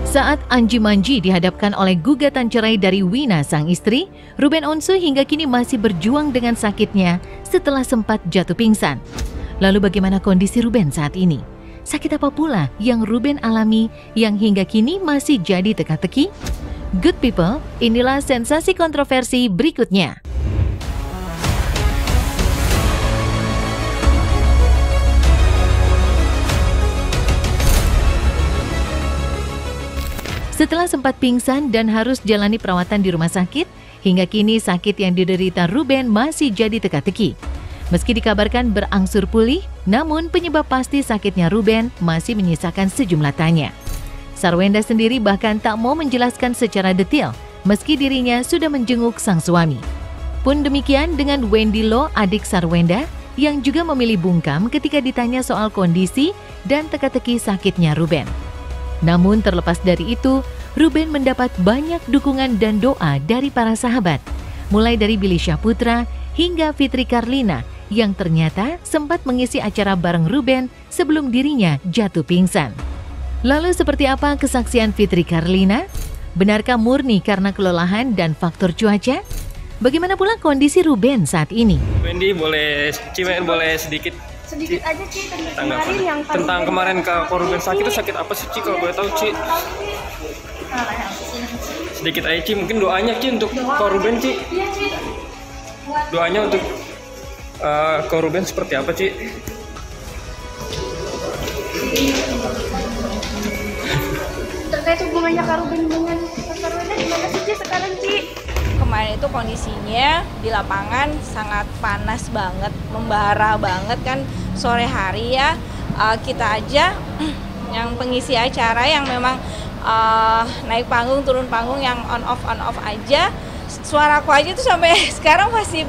Saat Anji Manji dihadapkan oleh gugatan cerai dari Wina sang istri, Ruben Onsu hingga kini masih berjuang dengan sakitnya setelah sempat jatuh pingsan. Lalu bagaimana kondisi Ruben saat ini? Sakit apa pula yang Ruben alami yang hingga kini masih jadi teka-teki? Good people, inilah sensasi kontroversi berikutnya. Setelah sempat pingsan dan harus jalani perawatan di rumah sakit, hingga kini sakit yang diderita Ruben masih jadi teka-teki. Meski dikabarkan berangsur pulih, namun penyebab pasti sakitnya Ruben masih menyisakan sejumlah tanya. Sarwenda sendiri bahkan tak mau menjelaskan secara detail, meski dirinya sudah menjenguk sang suami. Pun demikian dengan Wendy Lo, adik Sarwenda, yang juga memilih bungkam ketika ditanya soal kondisi dan teka-teki sakitnya Ruben. Namun terlepas dari itu, Ruben mendapat banyak dukungan dan doa dari para sahabat, mulai dari Billy Syahputra hingga Fitri Karlina yang ternyata sempat mengisi acara bareng Ruben sebelum dirinya jatuh pingsan. Lalu seperti apa kesaksian Fitri Karlina? Benarkah murni karena kelelahan dan faktor cuaca? Bagaimana pula kondisi Ruben saat ini? Wendy boleh sedikit aja Ci tentang kemarin Kak Ruben sakit itu sakit apa sih Ci kalau boleh tahu Ci? Sedikit aja Ci, mungkin doanya Ci untuk Kak Ruben Ci. Iya Ci. Doanya untuk Kak Ruben seperti apa Ci? Terkait hubungannya Kak Ruben dengan Kak Ruben gimana sih Ci sekarang Ci? Kemarin itu kondisinya di lapangan sangat panas banget, membara banget kan sore hari ya. Kita aja yang pengisi acara yang memang naik panggung, turun panggung yang on off aja. Suaraku aja tuh sampai sekarang masih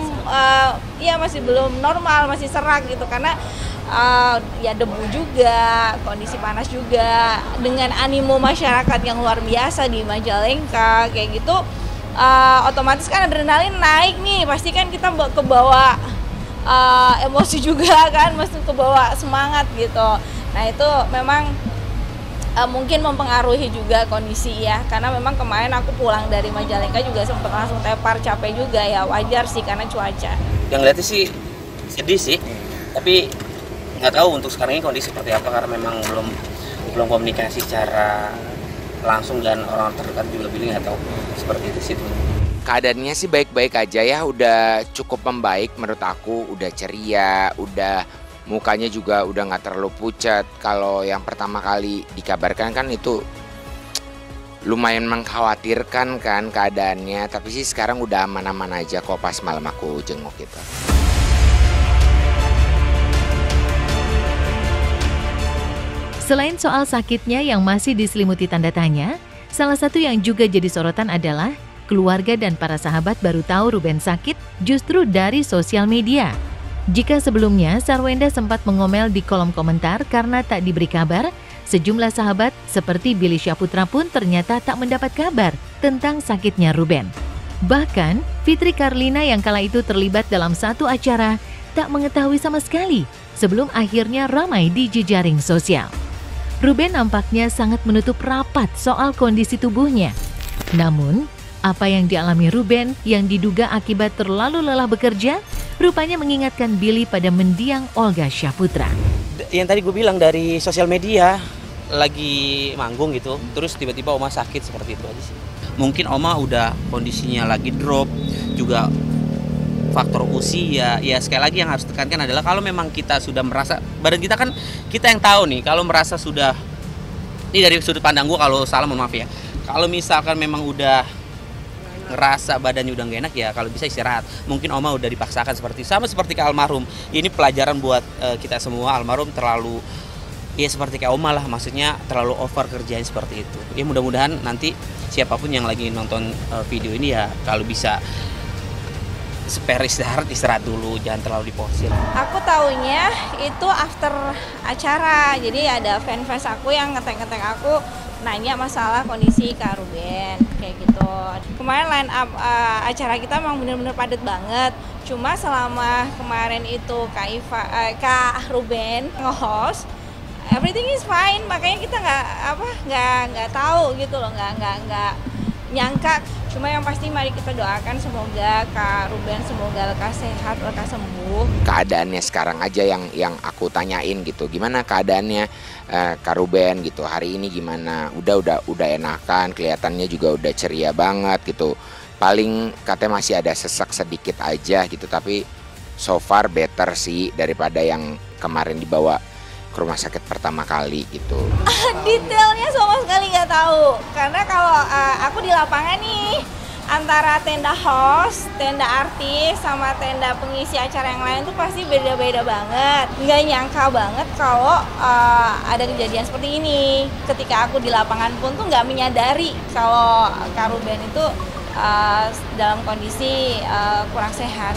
belum normal, masih serak gitu karena ya debu juga, kondisi panas juga, dengan animo masyarakat yang luar biasa di Majalengka kayak gitu. Otomatis kan adrenalin naik nih, pasti kan kita kebawa emosi juga kan, masih kebawa semangat gitu. Nah itu memang mungkin mempengaruhi juga kondisi ya, karena memang kemarin aku pulang dari Majalengka juga sempat langsung tepar, capek juga ya, wajar sih karena cuaca. Yang lihatnya sih sedih sih, tapi nggak tahu untuk sekarang ini kondisi seperti apa karena memang belum komunikasi secara langsung dan orang terdekat juga Billy nggak tahu seperti itu sih. Keadaannya sih baik-baik aja ya, udah cukup membaik menurut aku, udah ceria, udah mukanya juga udah nggak terlalu pucat. Kalau yang pertama kali dikabarkan kan itu lumayan mengkhawatirkan kan keadaannya, tapi sih sekarang udah aman-aman aja kok pas malam aku jenguk gitu. Selain soal sakitnya yang masih diselimuti tanda tanya, salah satu yang juga jadi sorotan adalah keluarga dan para sahabat baru tahu Ruben sakit justru dari sosial media. Jika sebelumnya Sarwenda sempat mengomel di kolom komentar karena tak diberi kabar, sejumlah sahabat seperti Billy Syahputra pun ternyata tak mendapat kabar tentang sakitnya Ruben. Bahkan Fitri Karlina yang kala itu terlibat dalam satu acara tak mengetahui sama sekali sebelum akhirnya ramai di jejaring sosial. Ruben nampaknya sangat menutup rapat soal kondisi tubuhnya. Namun, apa yang dialami Ruben yang diduga akibat terlalu lelah bekerja, rupanya mengingatkan Billy pada mendiang Olga Syahputra. Yang tadi gue bilang dari sosial media, lagi manggung gitu, terus tiba-tiba Oma sakit seperti itu aja sih. Mungkin Oma udah kondisinya lagi drop, juga faktor usia. Ya sekali lagi yang harus tekankan adalah kalau memang kita sudah merasa, badan kita kan kita yang tahu nih, kalau merasa sudah, ini dari sudut pandang gue kalau salah mohon maaf ya, kalau misalkan memang udah ngerasa badannya udah gak enak ya kalau bisa istirahat. Mungkin Oma udah dipaksakan sama seperti ke almarhum. Ini pelajaran buat kita semua. Almarhum terlalu ya seperti kayak Oma lah, maksudnya terlalu over kerjain seperti itu. Ya mudah-mudahan nanti siapapun yang lagi nonton video ini ya kalau bisa spare istirahat dulu, jangan terlalu diporsir. Aku taunya itu after acara, jadi ada fans aku yang ngetek aku nanya masalah kondisi Kak Ruben kayak gitu. Kemarin line up acara kita memang benar-benar padat banget. Cuma selama kemarin itu Kak Ruben nge-host, everything is fine, makanya kita nggak tahu gitu loh, nggak nyangka. Cuma yang pasti mari kita doakan semoga Kak Ruben semoga lekas sehat, lekas sembuh. Keadaannya sekarang aja yang aku tanyain gitu, gimana keadaannya Kak Ruben gitu hari ini, gimana? Udah enakan, kelihatannya juga udah ceria banget gitu. Paling katanya masih ada sesak sedikit aja gitu, tapi so far better sih daripada yang kemarin dibawa ke rumah sakit pertama kali gitu. Detailnya sama sekali nggak tahu, karena kalau aku di lapangan nih antara tenda host, tenda artis, sama tenda pengisi acara yang lain tuh pasti beda-beda banget. Nggak nyangka banget kalau ada kejadian seperti ini. Ketika aku di lapangan pun tuh nggak menyadari kalau Kak Ruben itu dalam kondisi kurang sehat.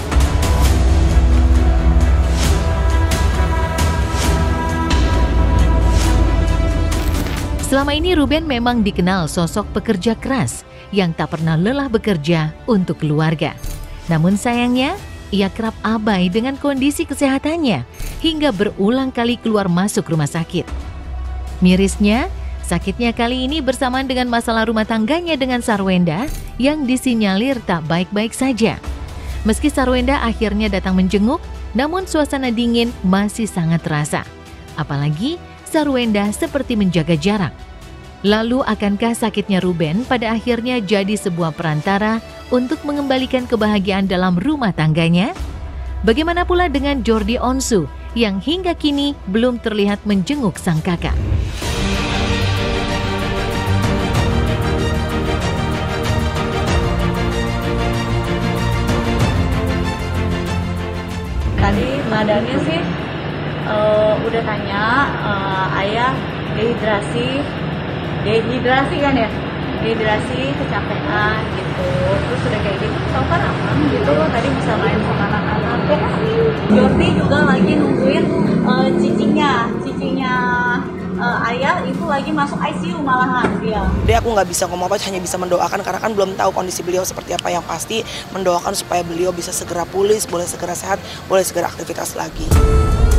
Selama ini Ruben memang dikenal sosok pekerja keras yang tak pernah lelah bekerja untuk keluarga. Namun sayangnya, ia kerap abai dengan kondisi kesehatannya hingga berulang kali keluar masuk rumah sakit. Mirisnya, sakitnya kali ini bersamaan dengan masalah rumah tangganya dengan Sarwenda yang disinyalir tak baik-baik saja. Meski Sarwenda akhirnya datang menjenguk, namun suasana dingin masih sangat terasa. Apalagi Sarwenda seperti menjaga jarak. Lalu akankah sakitnya Ruben pada akhirnya jadi sebuah perantara untuk mengembalikan kebahagiaan dalam rumah tangganya? Bagaimana pula dengan Jordi Onsu yang hingga kini belum terlihat menjenguk sang kakak? Tadi badannya sih udah tanya ayah dehidrasi kan ya, dehidrasi, kecapean gitu, terus udah kayak gitu so far aman gitu, tadi bisa main sama anak-anak ya. Jordi juga lagi nungguin cicinya ayah itu lagi masuk ICU malahan dia. Jadi aku nggak bisa ngomong apa, hanya bisa mendoakan karena kan belum tahu kondisi beliau seperti apa. Yang pasti mendoakan supaya beliau bisa segera pulih, boleh segera sehat, boleh segera aktivitas lagi.